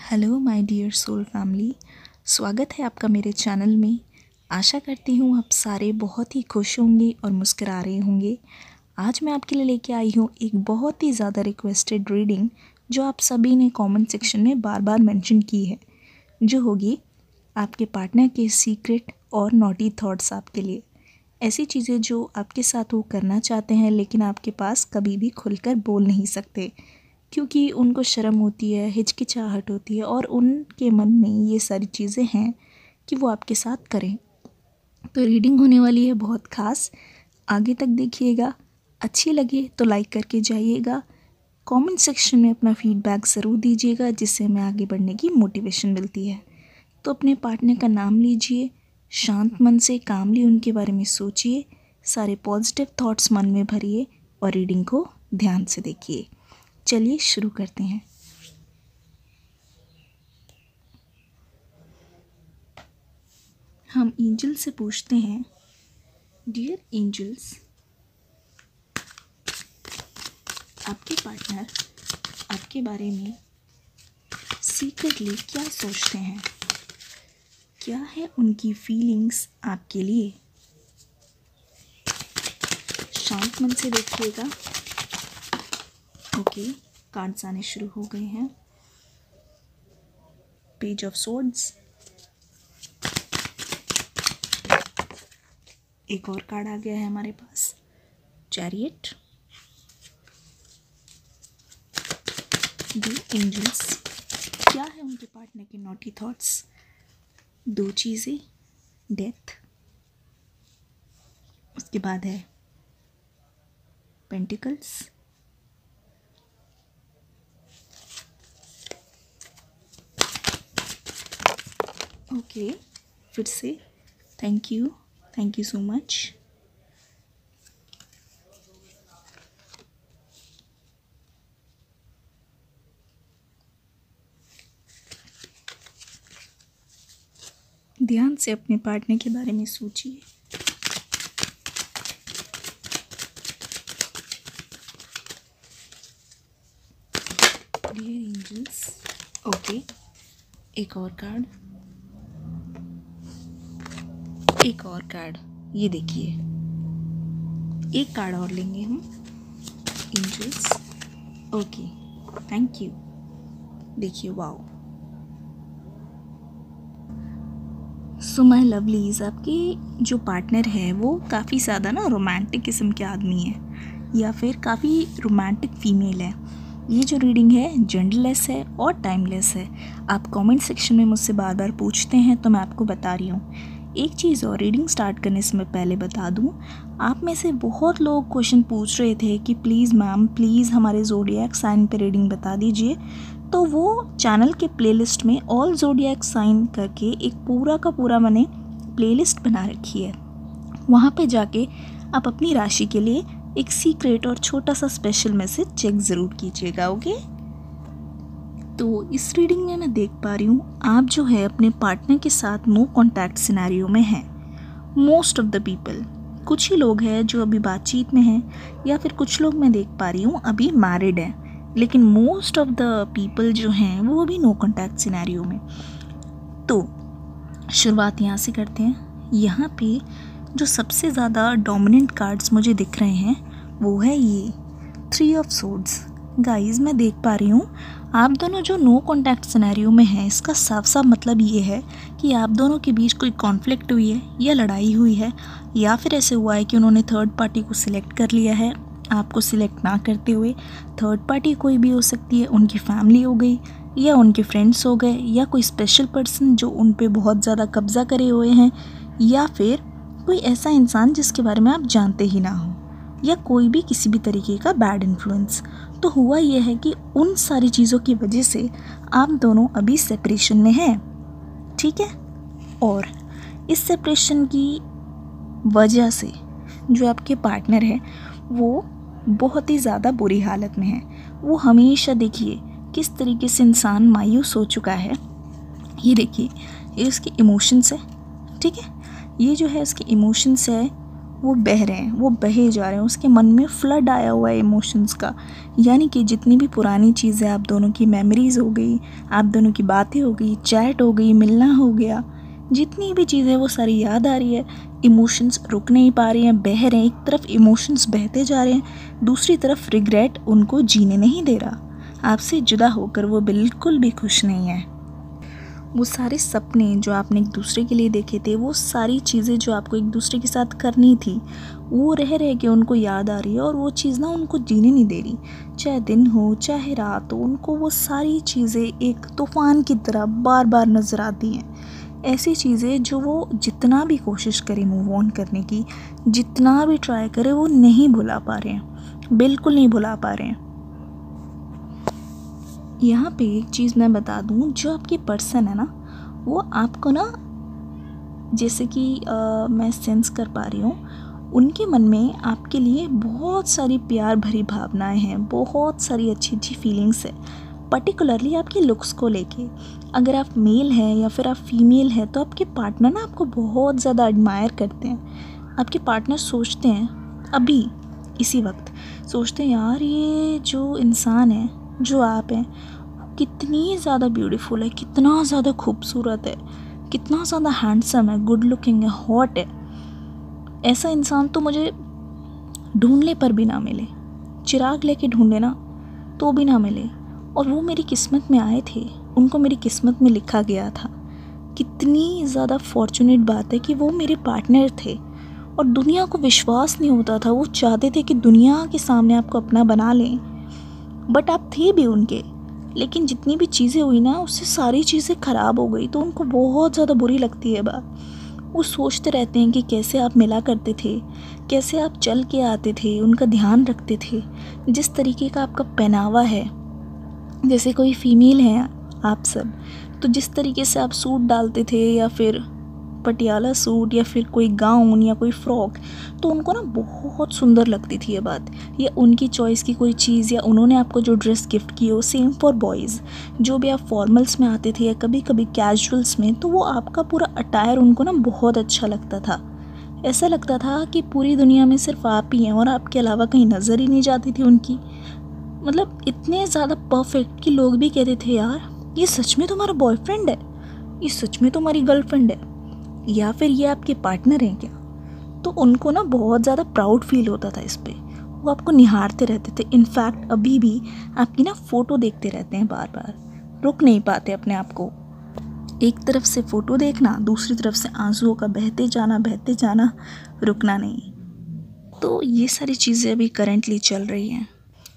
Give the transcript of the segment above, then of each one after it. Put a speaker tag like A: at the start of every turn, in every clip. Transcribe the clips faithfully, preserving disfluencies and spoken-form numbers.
A: Hello my dear soul family, स्वागत है आपका मेरे चैनल में। आशा करती हूँ आप सारे बहुत ही खुश होंगे और मुस्कुरा रहे होंगे। आज मैं आपके लिए लेके आई हूँ एक बहुत ही ज़्यादा रिक्वेस्टेड रीडिंग जो आप सभी ने कमेंट सेक्शन में बार बार मेंशन की है, जो होगी आपके पार्टनर के सीक्रेट और नॉटी थॉट्स आपके लिए। ऐसी चीज़ें जो आपके साथ वो करना चाहते हैं लेकिन आपके पास कभी भी खुलकर बोल नहीं सकते क्योंकि उनको शर्म होती है, हिचकिचाहट होती है और उनके मन में ये सारी चीज़ें हैं कि वो आपके साथ करें। तो रीडिंग होने वाली है बहुत ख़ास, आगे तक देखिएगा। अच्छी लगे तो लाइक करके जाइएगा। कमेंट सेक्शन में अपना फीडबैक ज़रूर दीजिएगा जिससे हमें आगे बढ़ने की मोटिवेशन मिलती है। तो अपने पार्टनर का नाम लीजिए, शांत मन से कामली उनके बारे में सोचिए, सारे पॉजिटिव थॉट्स मन में भरिए और रीडिंग को ध्यान से देखिए। चलिए शुरू करते हैं। हम एंजल से पूछते हैं, डियर एंजल्स, आपके पार्टनर आपके बारे में सीक्रेटली क्या सोचते हैं? क्या है उनकी फीलिंग्स आपके लिए? शांत मन से देखिएगा। ओके, कार्ड्स आने शुरू हो गए हैं। पेज ऑफ सोर्ड्स, एक और कार्ड आ गया है हमारे पास, चैरियट। द एंजल्स, क्या है उनके पार्टनर के नॉटी थॉट्स? दो चीज़ें, डेथ, उसके बाद है पेंटिकल्स, ओके okay, फिर से thank you thank you so much. ध्यान से अपने पार्टनर के बारे में सोचिए। डियर एंजल्स, ओके, एक और कार्ड, एक और कार्ड, ये देखिए, एक कार्ड और लेंगे हम एंजल्स। Okay, thank you. देखिए, वाओ। सो माय लवलीज, आपके जो पार्टनर है वो काफ़ी ज़्यादा ना रोमांटिक किस्म के आदमी है या फिर काफ़ी रोमांटिक फीमेल है। ये जो रीडिंग है जेंडरलेस है और टाइमलेस है। आप कमेंट सेक्शन में मुझसे बार बार पूछते हैं तो मैं आपको बता रही हूँ। एक चीज़ और, रीडिंग स्टार्ट करने से मैं पहले बता दूँ, आप में से बहुत लोग क्वेश्चन पूछ रहे थे कि प्लीज़ मैम प्लीज़ हमारे ज़ोडिएक साइन पे रीडिंग बता दीजिए। तो वो चैनल के प्लेलिस्ट में ऑल ज़ोडिएक साइन करके एक पूरा का पूरा मैंने प्लेलिस्ट बना रखी है। वहाँ पे जाके आप अपनी राशि के लिए एक सीक्रेट और छोटा सा स्पेशल मैसेज चेक ज़रूर कीजिएगा। ओके, तो इस रीडिंग में मैं देख पा रही हूँ आप जो है अपने पार्टनर के साथ नो कॉन्टैक्ट सिनेरियो में हैं। मोस्ट ऑफ द पीपल, कुछ ही लोग हैं जो अभी बातचीत में हैं या फिर कुछ लोग मैं देख पा रही हूँ अभी मैरिड हैं, लेकिन मोस्ट ऑफ द पीपल जो हैं वो अभी नो कॉन्टैक्ट सिनेरियो में। तो शुरुआत यहाँ से करते हैं। यहाँ पे जो सबसे ज़्यादा डोमिनेंट कार्ड्स मुझे दिख रहे हैं वो है ये थ्री ऑफ सोर्ड्स। गाइस, मैं देख पा रही हूँ आप दोनों जो नो कॉन्टैक्ट सिनेरियो में हैं, इसका साफ साफ मतलब ये है कि आप दोनों के बीच कोई कॉन्फ्लिक्ट हुई है या लड़ाई हुई है, या फिर ऐसे हुआ है कि उन्होंने थर्ड पार्टी को सिलेक्ट कर लिया है आपको सिलेक्ट ना करते हुए। थर्ड पार्टी कोई भी हो सकती है, उनकी फैमिली हो गई या उनके फ्रेंड्स हो गए या कोई स्पेशल पर्सन जो उन पे बहुत ज़्यादा कब्जा करे हुए हैं, या फिर कोई ऐसा इंसान जिसके बारे में आप जानते ही ना हो, या कोई भी किसी भी तरीके का बैड इन्फ्लुएंस। तो हुआ यह है कि उन सारी चीज़ों की वजह से आप दोनों अभी सेपरेशन में हैं, ठीक है। और इस सेपरेशन की वजह से जो आपके पार्टनर है वो बहुत ही ज़्यादा बुरी हालत में है। वो हमेशा, देखिए किस तरीके से इंसान मायूस हो चुका है। ये देखिए, ये उसके इमोशंस है, ठीक है। ये जो है उसके इमोशंस है वो बह रहे हैं, वो बहे जा रहे हैं, उसके मन में फ्लड आया हुआ है इमोशंस का। यानी कि जितनी भी पुरानी चीज़ें, आप दोनों की मेमोरीज़ हो गई, आप दोनों की बातें हो गई, चैट हो गई, मिलना हो गया, जितनी भी चीज़ें वो सारी याद आ रही है। इमोशंस रुक नहीं पा रही हैं, बह रहे हैं। एक तरफ इमोशंस बहते जा रहे हैं, दूसरी तरफ रिग्रेट उनको जीने नहीं दे रहा। आपसे जुदा होकर वो बिल्कुल भी खुश नहीं है। वो सारे सपने जो आपने एक दूसरे के लिए देखे थे, वो सारी चीज़ें जो आपको एक दूसरे के साथ करनी थी, वो रह रह के उनको याद आ रही है, और वो चीज़ ना उनको जीने नहीं दे रही। चाहे दिन हो चाहे रात हो, उनको वो सारी चीज़ें एक तूफ़ान की तरह बार बार नज़र आती हैं। ऐसी चीज़ें जो वो जितना भी कोशिश करे मूव ऑन करने की, जितना भी ट्राई करे, वो नहीं भुला पा रहे हैं, बिल्कुल नहीं भुला पा रहे हैं। यहाँ पे एक चीज़ मैं बता दूँ, जो आपकी पर्सन है ना, वो आपको ना, जैसे कि आ, मैं सेंस कर पा रही हूँ, उनके मन में आपके लिए बहुत सारी प्यार भरी भावनाएं हैं, बहुत सारी अच्छी अच्छी फीलिंग्स है, पर्टिकुलरली आपके लुक्स को लेके। अगर आप मेल हैं या फिर आप फीमेल हैं, तो आपके पार्टनर ना आपको बहुत ज़्यादा एडमायर करते हैं। आपके पार्टनर सोचते हैं, अभी इसी वक्त सोचते हैं, यार ये जो इंसान है, जो आप हैं, कितनी ज़्यादा ब्यूटीफुल है, कितना ज़्यादा खूबसूरत है, कितना ज़्यादा हैंडसम है, गुड लुकिंग है, हॉट है। ऐसा इंसान तो मुझे ढूंढने पर भी ना मिले, चिराग लेके ढूंढे ना तो भी ना मिले, और वो मेरी किस्मत में आए थे, उनको मेरी किस्मत में लिखा गया था। कितनी ज़्यादा फॉर्चुनेट बात है कि वो मेरे पार्टनर थे, और दुनिया को विश्वास नहीं होता था। वो चाहते थे कि दुनिया के सामने आपको अपना बना लें, बट आप थे भी उनके। लेकिन जितनी भी चीज़ें हुई ना, उससे सारी चीज़ें ख़राब हो गई, तो उनको बहुत ज़्यादा बुरी लगती है बात। वो सोचते रहते हैं कि कैसे आप मिला करते थे, कैसे आप चल के आते थे, उनका ध्यान रखते थे, जिस तरीके का आपका पहनावा है, जैसे कोई फीमेल है आप सब, तो जिस तरीके से आप सूट डालते थे, या फिर पटियाला सूट, या फिर कोई गाउन या कोई फ्रॉक, तो उनको ना बहुत सुंदर लगती थी ये बात। या उनकी चॉइस की कोई चीज़, या उन्होंने आपको जो ड्रेस गिफ्ट की हो, सेम फॉर बॉयज़, जो भी आप फॉर्मल्स में आते थे या कभी कभी कैजुअल्स में, तो वो आपका पूरा अटायर उनको ना बहुत अच्छा लगता था। ऐसा लगता था कि पूरी दुनिया में सिर्फ आप ही हैं, और आपके अलावा कहीं नज़र ही नहीं जाती थी उनकी। मतलब इतने ज़्यादा परफेक्ट कि लोग भी कहते थे, यार ये सच में तुम्हारा बॉयफ्रेंड है, ये सच में तुम्हारी गर्लफ्रेंड है, या फिर ये आपके पार्टनर हैं क्या। तो उनको ना बहुत ज़्यादा प्राउड फील होता था इस पे। वो आपको निहारते रहते थे। इनफैक्ट अभी भी आपकी ना फ़ोटो देखते रहते हैं बार बार, रुक नहीं पाते अपने आप को। एक तरफ से फ़ोटो देखना, दूसरी तरफ से आंसुओं का बहते जाना बहते जाना, रुकना नहीं। तो ये सारी चीज़ें अभी करंटली चल रही हैं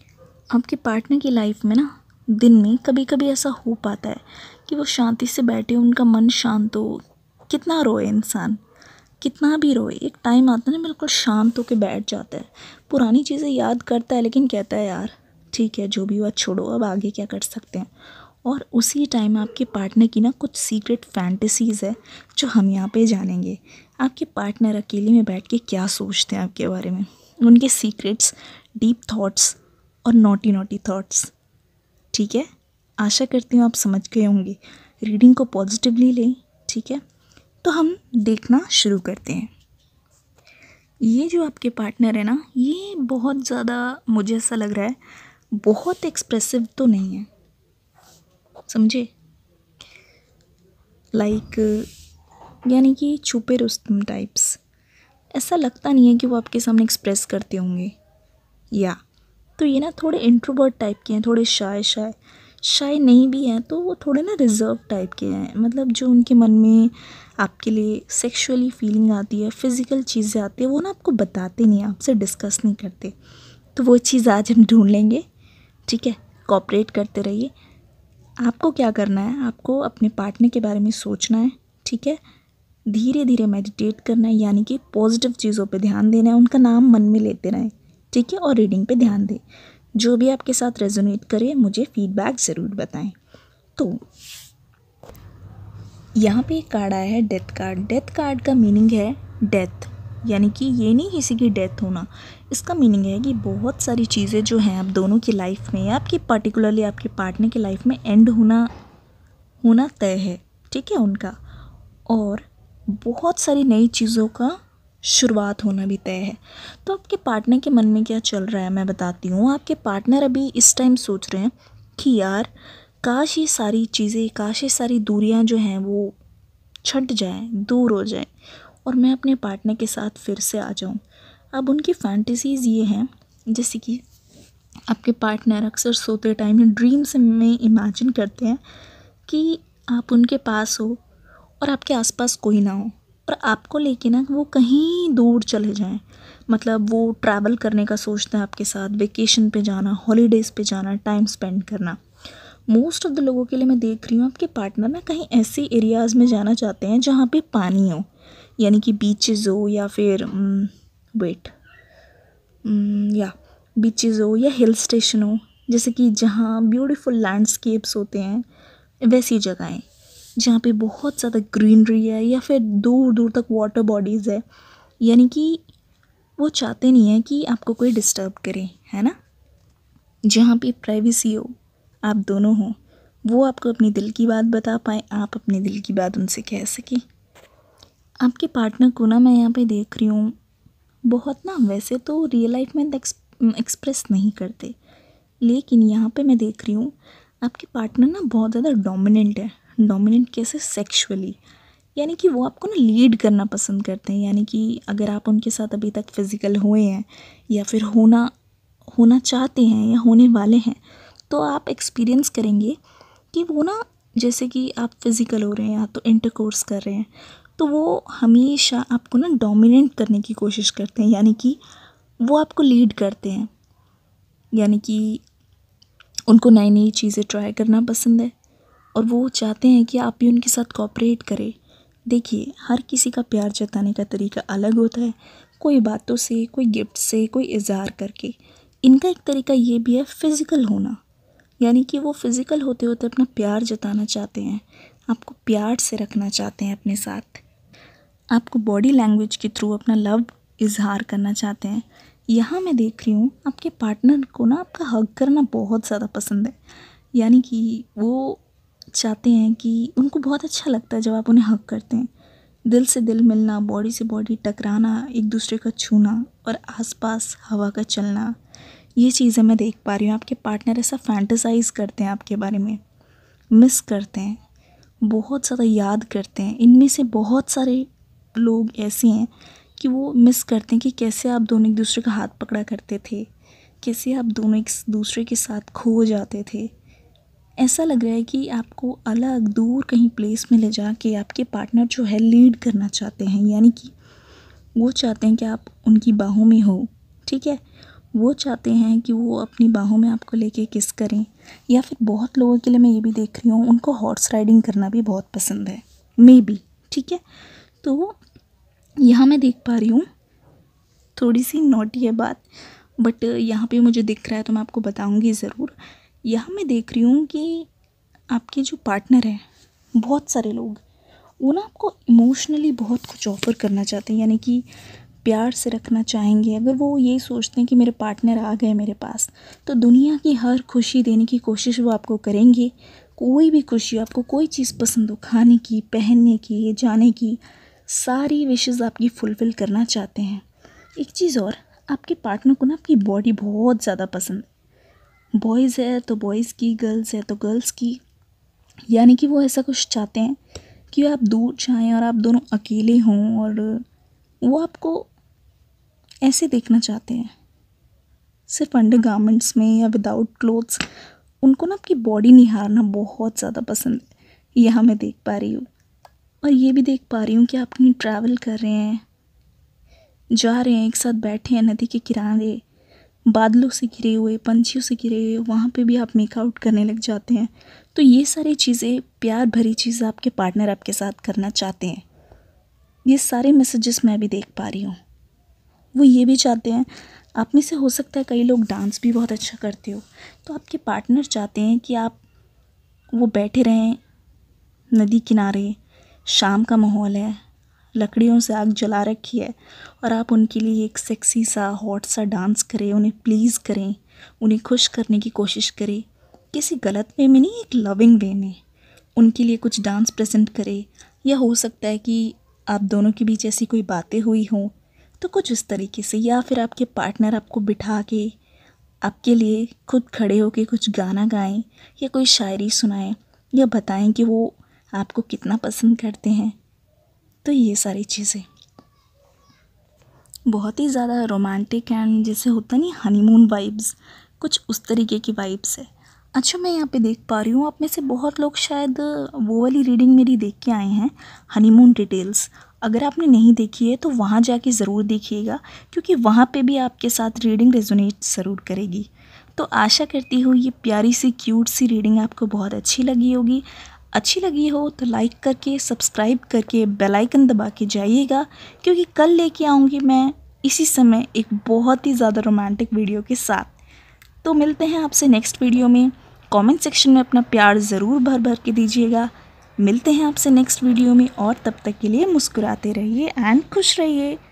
A: आपके पार्टनर की लाइफ में ना। दिन में कभी कभी ऐसा हो पाता है कि वो शांति से बैठे, उनका मन शांत हो। कितना रोए इंसान, कितना भी रोए, एक टाइम आता है ना, बिल्कुल शांत होकर बैठ जाता है, पुरानी चीज़ें याद करता है, लेकिन कहता है यार ठीक है, जो भी हुआ छोड़ो, अब आगे क्या कर सकते हैं। और उसी टाइम आपके पार्टनर की ना कुछ सीक्रेट फैंटेसीज़ है, जो हम यहाँ पे जानेंगे। आपके पार्टनर अकेले में बैठ के क्या सोचते हैं आपके बारे में, उनके सीक्रेट्स, डीप थॉट्स और नोटी नोटी थॉट्स। ठीक है, आशा करती हूँ आप समझ गए होंगे। रीडिंग को पॉजिटिवली लें, ठीक है। तो हम देखना शुरू करते हैं। ये जो आपके पार्टनर है ना, ये बहुत ज़्यादा, मुझे ऐसा लग रहा है, बहुत एक्सप्रेसिव तो नहीं है, समझे। लाइक यानी कि छुपे रुस्तम टाइप्स। ऐसा लगता नहीं है कि वो आपके सामने एक्सप्रेस करते होंगे। या तो ये ना थोड़े इंट्रोवर्ट टाइप के हैं, थोड़े शाय शाय शाय नहीं भी हैं, तो वो थोड़े ना रिजर्व टाइप के हैं। मतलब जो उनके मन में आपके लिए सेक्सुअली फीलिंग आती है, फिज़िकल चीज़ें आती है, वो ना आपको बताते नहीं, आपसे डिस्कस नहीं करते। तो वो चीज़ आज हम ढूंढ लेंगे, ठीक है। कोऑपरेट करते रहिए। आपको क्या करना है, आपको अपने पार्टनर के बारे में सोचना है, ठीक है। धीरे धीरे मेडिटेट करना है, यानी कि पॉजिटिव चीज़ों पे ध्यान देना है, उनका नाम मन में लेते रहें, ठीक है। और रीडिंग पे ध्यान दें। जो भी आपके साथ रेजोनेट करे मुझे फीडबैक ज़रूर बताएं। तो यहाँ पे एक कार्ड आया है, डेथ कार्ड। डेथ कार्ड का मीनिंग है डेथ, यानी कि ये नहीं किसी की डेथ होना। इसका मीनिंग है कि बहुत सारी चीज़ें जो हैं आप दोनों की लाइफ में, या आपकी पर्टिकुलरली आपके पार्टनर की लाइफ में एंड होना होना तय है, ठीक है उनका। और बहुत सारी नई चीज़ों का शुरुआत होना भी तय है। तो आपके पार्टनर के मन में क्या चल रहा है मैं बताती हूँ। आपके पार्टनर अभी इस टाइम सोच रहे हैं कि यार काश ये सारी चीज़ें, काश ये सारी दूरियां जो हैं वो छट जाएं, दूर हो जाएं और मैं अपने पार्टनर के साथ फिर से आ जाऊं। अब उनकी फैंटेसीज़ ये हैं, जैसे कि आपके पार्टनर अक्सर सोते टाइम ड्रीम्स में इमेजिन करते हैं कि आप उनके पास हो और आपके आसपास कोई ना हो और आपको लेके ना वो कहीं दूर चले जाएं। मतलब वो ट्रैवल करने का सोचते हैं आपके साथ, वेकेशन पे जाना, हॉलीडेज़ पे जाना, टाइम स्पेंड करना। मोस्ट ऑफ द लोगों के लिए मैं देख रही हूँ आपके पार्टनर ना कहीं ऐसे एरियाज़ में जाना चाहते हैं जहाँ पे पानी हो, यानी कि बीचेस हो या फिर वेट या बीचेस हो या हिल स्टेशन हो, जैसे कि जहाँ ब्यूटीफुल लैंडस्केप्स होते हैं, वैसी जगहें जहाँ पे बहुत ज़्यादा ग्रीनरी है या फिर दूर दूर तक वाटर बॉडीज़ है। यानी कि वो चाहते नहीं हैं कि आपको कोई डिस्टर्ब करे, है ना। जहाँ पे प्राइवेसी हो, आप दोनों हो, वो आपको अपनी दिल की बात बता पाए, आप अपने दिल की बात उनसे कह सकें। आपके पार्टनर को ना मैं यहाँ पे देख रही हूँ बहुत ना, वैसे तो रियल लाइफ में एक्सप्रेस नहीं करते, लेकिन यहाँ पे मैं देख रही हूँ आपके पार्टनर ना बहुत ज़्यादा डोमिनेंट है। डोमिनेंट कैसे? सेक्सुअली, यानी कि वो आपको ना लीड करना पसंद करते हैं। यानी कि अगर आप उनके साथ अभी तक फिज़िकल हुए हैं या फिर होना होना चाहते हैं या होने वाले हैं, तो आप एक्सपीरियंस करेंगे कि वो ना, जैसे कि आप फिज़िकल हो रहे हैं या तो इंटरकोर्स कर रहे हैं, तो वो हमेशा आपको ना डोमिनेट करने की कोशिश करते हैं। यानी कि वो आपको लीड करते हैं, यानी कि उनको नई नई चीज़ें ट्राई करना पसंद है और वो चाहते हैं कि आप भी उनके साथ कोऑपरेट करें। देखिए, हर किसी का प्यार जताने का तरीका अलग होता है, कोई बातों से, कोई गिफ्ट से, कोई इज़हार करके। इनका एक तरीका ये भी है फिज़िकल होना, यानी कि वो फिज़िकल होते होते अपना प्यार जताना चाहते हैं, आपको प्यार से रखना चाहते हैं अपने साथ, आपको बॉडी लैंग्वेज के थ्रू अपना लव इज़हार करना चाहते हैं। यहाँ मैं देख रही हूँ आपके पार्टनर को ना आपका हग करना बहुत ज़्यादा पसंद है। यानी कि वो चाहते हैं कि उनको बहुत अच्छा लगता है जब आप उन्हें हग करते हैं। दिल से दिल मिलना, बॉडी से बॉडी टकराना, एक दूसरे का छूना और आसपास हवा का चलना, ये चीज़ें मैं देख पा रही हूँ। आपके पार्टनर ऐसा फैंटेसाइज़ करते हैं आपके बारे में, मिस करते हैं, बहुत ज़्यादा याद करते हैं। इनमें से बहुत सारे लोग ऐसे हैं कि वो मिस करते हैं कि कैसे आप दोनों एक दूसरे का हाथ पकड़ा करते थे, कैसे आप दोनों एक दूसरे के साथ खो जाते थे। ऐसा लग रहा है कि आपको अलग दूर कहीं प्लेस में ले जा के आपके पार्टनर जो है लीड करना चाहते हैं। यानी कि वो चाहते हैं कि आप उनकी बाहों में हो, ठीक है। वो चाहते हैं कि वो अपनी बाहों में आपको लेके किस करें, या फिर बहुत लोगों के लिए मैं ये भी देख रही हूँ उनको हॉर्स राइडिंग करना भी बहुत पसंद है, मे बी, ठीक है। तो यहाँ मैं देख पा रही हूँ, थोड़ी सी नॉटी है बात, बट यहाँ पे मुझे दिख रहा है तो मैं आपको बताऊँगी ज़रूर। यहाँ मैं देख रही हूँ कि आपके जो पार्टनर हैं, बहुत सारे लोग, वो ना आपको इमोशनली बहुत कुछ ऑफ़र करना चाहते हैं, यानी कि प्यार से रखना चाहेंगे। अगर वो ये सोचते हैं कि मेरे पार्टनर आ गए मेरे पास, तो दुनिया की हर खुशी देने की कोशिश वो आपको करेंगे। कोई भी खुशी, आपको कोई चीज़ पसंद हो, खाने की, पहनने की, जाने की, सारी विशेज़ आपकी फुलफ़िल करना चाहते हैं। एक चीज़ और, आपके पार्टनर को ना आपकी बॉडी बहुत ज़्यादा पसंद है। बॉयज़ है तो बॉयज़ की, गर्ल्स है तो गर्ल्स की, यानी कि वो ऐसा कुछ चाहते हैं कि आप दूर जाएं और आप दोनों अकेले हों, और वो आपको ऐसे देखना चाहते हैं, सिर्फ अंडर गारमेंट्स में या विदाउट क्लोथ्स। उनको ना आपकी बॉडी निहारना बहुत ज़्यादा पसंद है, यहाँ मैं देख पा रही हूँ। और ये भी देख पा रही हूँ कि आप कहीं ट्रैवल कर रहे हैं, जा रहे हैं, एक साथ बैठे हैं नदी के किनारे, बादलों से घिरे हुए, पंछियों से घिरे हुए, वहाँ पे भी आप मेकआउट करने लग जाते हैं। तो ये सारी चीज़ें, प्यार भरी चीज़ें आपके पार्टनर आपके साथ करना चाहते हैं। ये सारे मैसेजेस मैं भी देख पा रही हूँ। वो ये भी चाहते हैं, आप में से हो सकता है कई लोग डांस भी बहुत अच्छा करते हो, तो आपके पार्टनर चाहते हैं कि आप वो बैठे रहें नदी किनारे, शाम का माहौल है, लकड़ियों से आग जला रखी है, और आप उनके लिए एक सेक्सी सा हॉट सा डांस करें, उन्हें प्लीज़ करें, उन्हें खुश करने की कोशिश करें, किसी गलत वे में नहीं, एक लविंग वे में उनके लिए कुछ डांस प्रेजेंट करें। या हो सकता है कि आप दोनों के बीच ऐसी कोई बातें हुई हों तो कुछ इस तरीके से, या फिर आपके पार्टनर आपको बिठा के आपके लिए खुद खड़े होके कुछ गाना गाएं या कोई शायरी सुनाएं या बताएं कि वो आपको कितना पसंद करते हैं। तो ये सारी चीज़ें बहुत ही ज़्यादा रोमांटिक एंड जैसे होता नहीं हनीमून वाइब्स, कुछ उस तरीके की वाइब्स है। अच्छा, मैं यहाँ पे देख पा रही हूँ आप में से बहुत लोग शायद वो वाली रीडिंग मेरी देख के आए हैं, हनीमून डिटेल्स। अगर आपने नहीं देखी है तो वहाँ जाके ज़रूर देखिएगा, क्योंकि वहाँ पे भी आपके साथ रीडिंग रेजोनेट ज़रूर करेगी। तो आशा करती हूँ ये प्यारी सी क्यूट सी रीडिंग आपको बहुत अच्छी लगी होगी। अच्छी लगी हो तो लाइक करके, सब्सक्राइब करके, बेल आइकन दबा के जाइएगा, क्योंकि कल लेके आऊँगी मैं इसी समय एक बहुत ही ज़्यादा रोमांटिक वीडियो के साथ। तो मिलते हैं आपसे नेक्स्ट वीडियो में। कमेंट सेक्शन में अपना प्यार ज़रूर भर भर के दीजिएगा। मिलते हैं आपसे नेक्स्ट वीडियो में, और तब तक के लिए मुस्कुराते रहिए एंड खुश रहिए।